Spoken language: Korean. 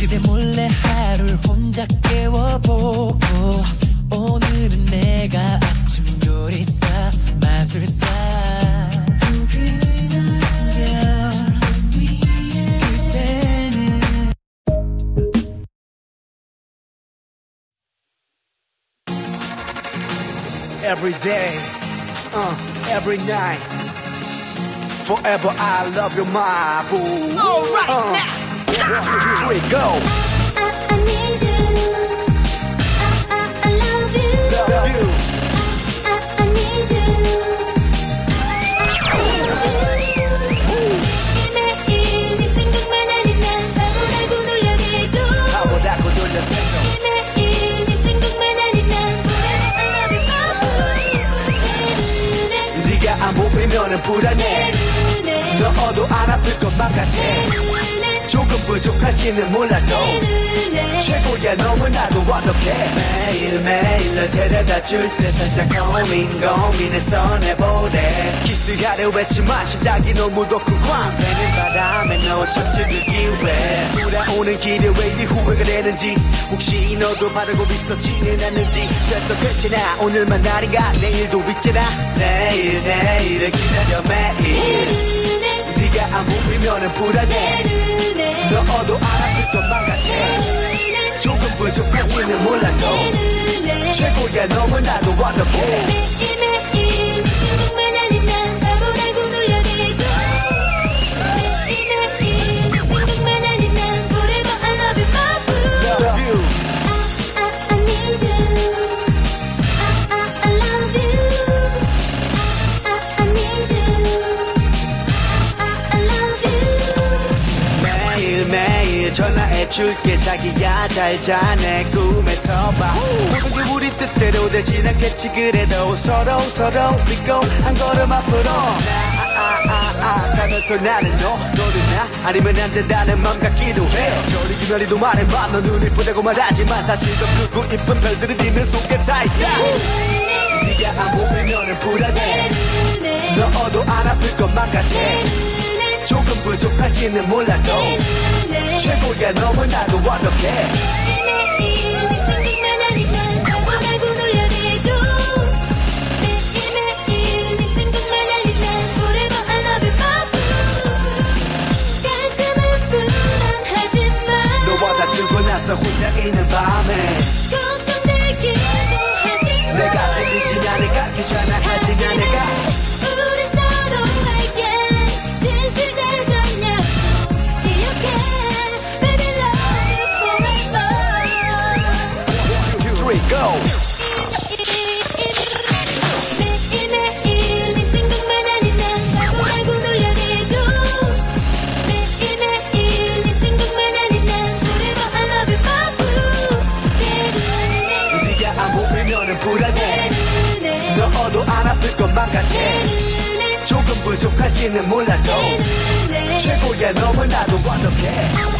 그대 몰래 하루를 혼자 깨워보고 오늘은 내가 아침 요리사 마술사 Every day, every night, forever I love you, my boo. All right now. 1, 2, 3, go. I need you. I love you. Love you. I need you. 매일 네 생각만 하는 난 사고라고 놀려대도 사고라고 놀려대도 매일 네 생각만 하는 난 forever I love you. 네가 안 보이면은 불안해. 너도 안 아플 것만 같아. 조금 부족할지는 몰라도 최고야 너무나도 완벽해. 매일매일 널 데려다 줄 때 살짝 고민해서 내보내. 키스하려 했지만 심장이 너무도 크고 되는 바람에 놓쳤지 그 기회. 돌아오는 길에 왜 이 후회가 되는지 혹시 너도 바라고 있었지는 않는지. 그래서 괜찮아 오늘만 날인가 내일도 있잖아. 내일을 기다려 매일. 네가 안 보이면은 불안해. 너도 안 아플 것만 같아. 조금 부족할지는 몰라도 최고야 너무나도 완벽해. 매일매일 생각만 하는 난 바보라고 놀려대고 매일매일 생각만 하는 난 forever I love you my boo. Love you. I need you. I love you. I need you. I love you. 매일매일 전화해줄게 자기야 잘 자네 꿈에서 봐. 모든 게 우리 뜻대로 되진 않겠지. 그래도 서로 믿고 한 걸음 앞으로 가면서 나는 너를 나 아니면 안 된다는 맘 같기도 해. 저리 기다리도 말해봐. 너 눈이 부대고 말하지만 사실 더 크고 이쁜 별들이 네 속에 다 있다. 네가 안 보이면은 불안해. 너도 안 아플 것만 같아. 조금 부족할지는 몰라도 최고야 너무나도 완벽해. 매일매일 생각만 하는 난 바보라고 놀려대도 매일매일 생각만 하는 난 forever I love you my boo. 가끔은 불안하지만 너와 다투고 나서 혼자 있는 밤에 걱정되기도 하지만 내가 들리진 않을까 귀찮아하진 않을까. 우리 서로에게 진실되던 약속 기억해. Baby love you forever. 2, 3, go. 매일매일 네 생각만 하는 난 바보라고 놀려대도 매일매일 네 생각만 하는 난 forever I love you my boo. 네가 안 보이면은 불안해. 너도 안 아플 것만 같아. 조금 부족할지는 몰라도 최고야 너무나도 완벽해.